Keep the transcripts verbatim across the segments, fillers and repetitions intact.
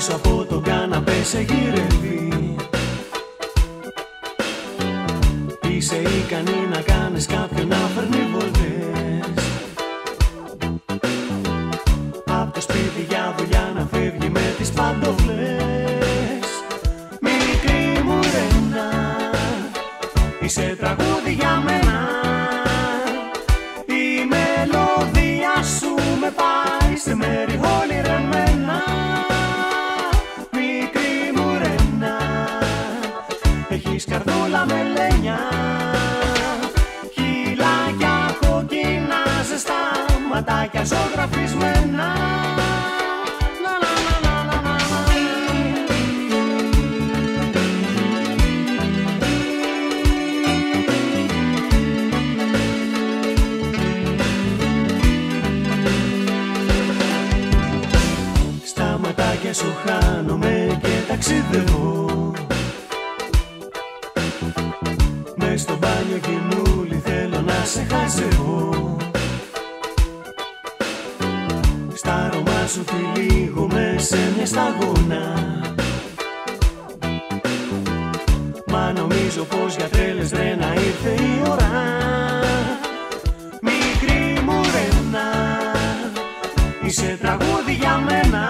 πίσω από τον καναπέ σε γυρεύει. Είσαι ικανή να κάνεις κάποιον να φέρνει βολτές. Απ' το σπίτι για δουλειά να φεύγει με τις παντοφλές. Μικρή μου ρένα, είσαι τραγούδι για μένα. Η μελωδία σου με πάει σε μέρη όνειρεμένα. Μικρή μου ρένα, έχεις καρδούλα με λένια. Χειλάκια κόκκινα ζεστά, ματάκια ζωγραφισμένα. Στα ματάκια σου χάνομαι και ταξιδεύω. Μες στο μπάνιο κοινούλι θέλω να σε χαζεύω. Στα αρώμα σου τυλίγομαι σε μια σταγόνα. Μα νομίζω πως για τρέλες ρένα ήρθε η ώρα. Μικρή μου ρένα, είσαι τραγούδι για μένα.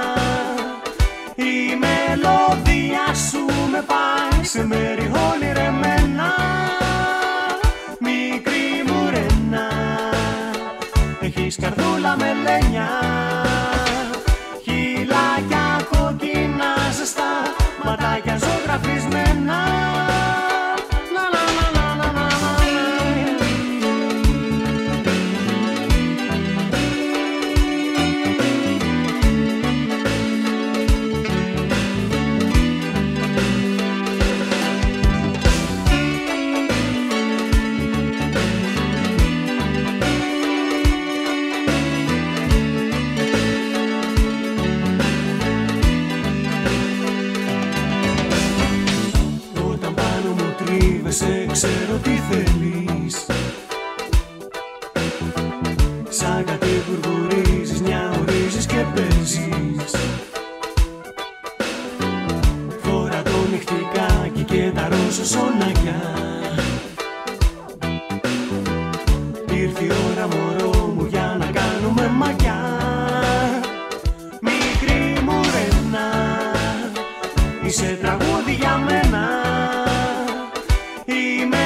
Η μελωδία σου με πάει σε μέρη όνειρεμένα. Μικρή μου ρένα, έχεις καρδούλα με λένια. Χειλάκια κόκκινα ζεστά, ματάκια ζωγραφισμένα. Σε ξέρω τι θέλεις. Σαν κάτι γουργουρίζεις, νιαουρίζεις και παίζεις. Φορά το νυχτικάκι και τα ρόζο σωνάκια. Ήρθε η ώρα μωρό μου για να κάνουμε μακιά. Μικρή μου ρένα, είσαι τραγούδι για μένα.